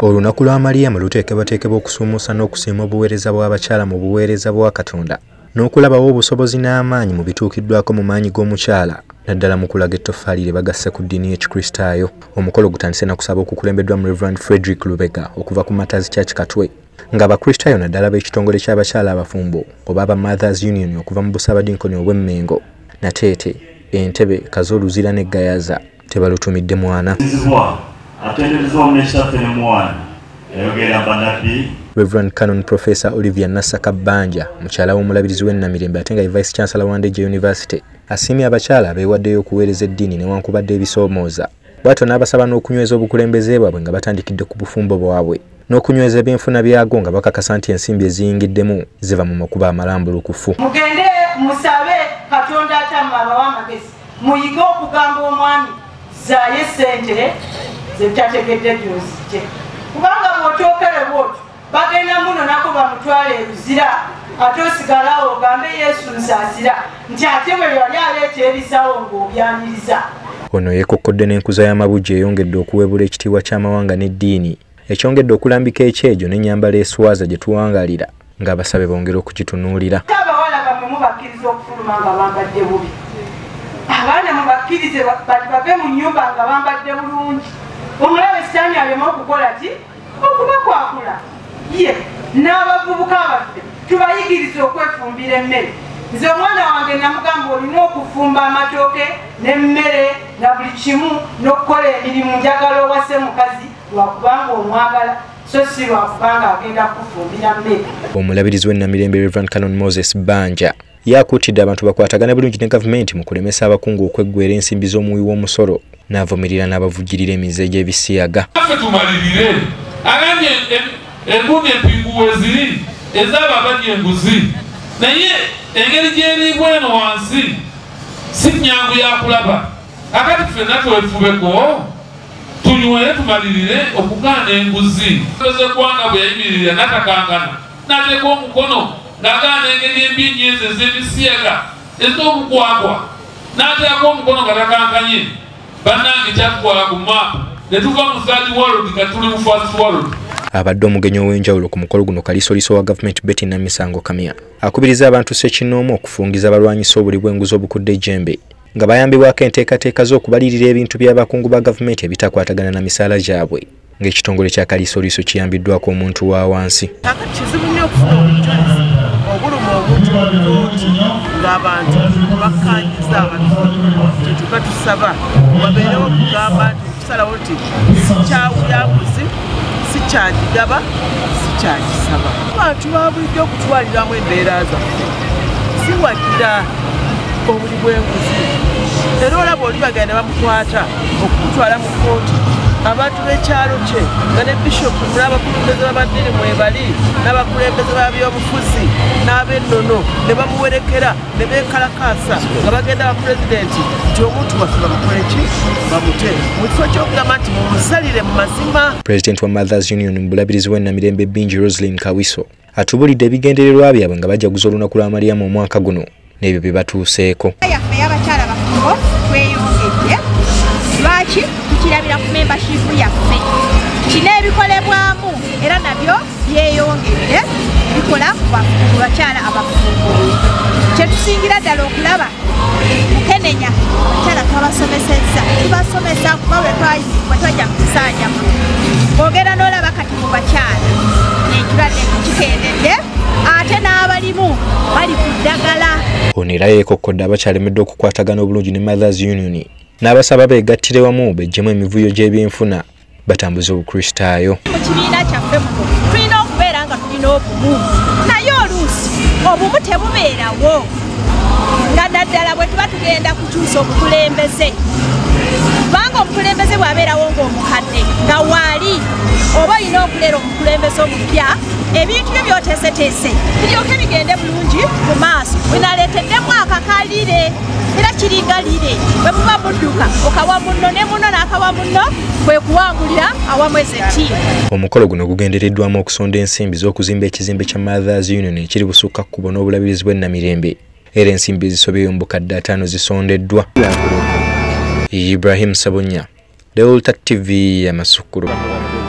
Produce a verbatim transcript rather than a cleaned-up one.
Olunaku lwa Mariam luteekebwateekebwa okusuumuusa n'okusiima obuweereza bw'abakyala mu buweereza bwa Katonda n'okulabawo obusobozi n'amaanyi mu bituukiddwako mu maanyi g'omukyala naddala mu kulaga ettoffaali lye bagasse ku ddiini y'Ekikristaayo. Omukolo gutandise na kusaba okukulembeddwa mu Reverend Frederick Lubega okuva ku Martyrs Church Katwe nga Abakristaayo naddala b'ekitongole ky'abakyala abafumbo oba aba Mothers Union okuva mu Busaabadinkoni obw'Emmengo Nateete Entebe Kazoluzira ne Gayaza tebalutumidde mwana. Reverend Canon Professor Olivia Nasaka Banja mukyala w'omulabirizi w'ennamirembe ate nga Vice Chancellor wa Ndejje University asiimye abakyala abeewaddeyo okuweereza eddiini newankubadde ebisoomooza. Bw'atyo n'abasaba n'okunyweza obukulembeze bwabwe nga batandikidde ku bufumbo bwabwe n'okunyweza ebyenfuna byago nga bakakasa nti ensimbi eziyingiddemu ziva mu makuba amalambulukufu. Mugende musabe Katonda atamma abawa amagezi muyige okugamba omwami zaaye ssente zetategedde gy'ozijje kubanga bw'otookere bw'otyo bagenda muno nako bamutwala eruzira ate osigalawo ogambe Yesu nsaasira nti ate bwe yali aleeta ebisawo ng'obyaniriza. Ono yeekokkodde n'enkuza y'amabujje eyongedde okuweebula ekitiibwa ky'amawanga n'eddiini ekyongedde okulambika ekyejo n'ennyambala eswaza gye tuwangalira ng'abasabe bongera okugitunuulira. Abawala bamwe mubakkiriza okufuluma nga bambadde bubi, abaana mubakkirize bave mu nnyumba nga bambadde bulungi, omulabe sitaani aleme okukola ki okubakwakula. Ye n'abavubuka abaffe tubayigirize okwefumbira emmere. Nze omwana wange namugamba olina okufumba amatooke n'emmere na buli kimu n'okukola emirimu njagala owase mukazi lwakubanga omwagala so si lwakubanga agenda kufumbira mmere. Omulabirizi w'ennamirembe Reverend Canon Moses Banja yakuutidde abantu bakwatagane bulungi ne gavumenti mu kulemesa abakungu okweggwera ensimbi z'omuwi w'omusolo n'avumirira n'abavujjirira emize gy'ebisiyaga. Tumalirire agambye engundi empingu weziri ezaba abadya enguzi naye engeri gy'eriibwa eno wansi si nnyangu yakulaba akati ffenna twefubeko tunywere tumalirire okugaana enguzi. Ezeggwanga bwe yayimirira natakangana n'ateeka omukono ng'agaana engeri embi ezo ez'ebisiyaga ez'obukwakwa n'ateeka omukono nga takankanye bannange kyatutwala ku maapu ne tuva mu third world nga tuli mu first world. Abadde omugenyi ow'enjawulo ku mukolo guno kalisoliso wa gavumenti Betty Namisango Kamya akubiriza abantu ssekinnoomu okufungiza abalwanyisa obuli bw'enguzi obukudde ejjembe nga bayambibwako enteekateeka z'okubalirira ebintu by'abakungu ba gavumenti ebitakwatagana na misaala gyabwe ng'ekitongole kya kalisoliso kiyambiddwako omuntu wa wansi. Kizibu nnyo okufuna obujulizi obuluma obuntu obutooti ng'abantu bakkanyiza abantu kyetuba tusaba wabeerewo okugamba nti okusalawo nti sikyawulyabuzi sikyagigaba sikyagisaba. Abantu babulijjo okutwaliramu embeera zaffe siwagira obuli bw'enguzi era olaba oli bagenda bamukwata okutwala mu kooti abantu b'ekyalo kye nga ne bishopu n'abakulembeze b'abaddiini mwebali n'abakulembeze ba byobufuzi n'ab'ennono ne bamuwerekera ne beekalakaasa nga bagenda ba pulezidenti nti omuntu waffe bamukole ki bamute mu kifo ky'okugamba nti mumusalire mu mazima. Pulezidenti wa Mothers Union mu bulabirizi w'ennamirembe Bingi Roslyn Kawiso atubulidde ebigendererwa byabwe nga bajaguza olunaku lwa Mariam omwaka guno n'ebyo bye batuuseeko. Yaffe y'abakyala bafumbo tweyongedde lwaki tukirabira ku membership yaffe kino ebikolebwamu era nabyo byeyongedde bikola ku bakyala abafumbo. Kyetusingira ddala okulaba mukenenya abakyala twabasomesezza tubasomesa kuba bwe twajja mu kisaanyamu ogenda n'olaba kati mu bakyala ekirwadde kikendedde ate n'abalimu bali ku ddagala. Ono era yeekokkodde abakyalemeddwe okukwatagana obulungi ne Mothers Union n'abasaba beegattire wamu beggyemu emivuyo gy'ebyenfuna batambuze obukristaayo. Mu kibiina kyaffe muno tulina okubeera nga tulina obumu naye oluusi obumu tebubeerawo nga naddala bwe tuba tugenda kukyusa obukulembeze kubanga omukulembeze bw'abeerawo ng'omukadde nga waali oba olina okuleera omukulembeze omupya ebintu byo byoteeseteese biryoke bigende bulungi mu maaso wenaleeteddemu akakalire era kiringalire bwe muba mudduka okawa munno ne munno n'akawa munno kwe kuwangulira awamu ez'ettiimu. Omukolo guno gugendereddwamu okusonda ensimbi z'okuzimba ekizimbe kya Mothers Union ekiri busukka kkubo n'obulabirizi bw'ennamirembe era ensimbi ezisobeyo mu bukadde ataano zisondeddwa. Ibrahim Sabunya, The Ulta T V ya Masukuru.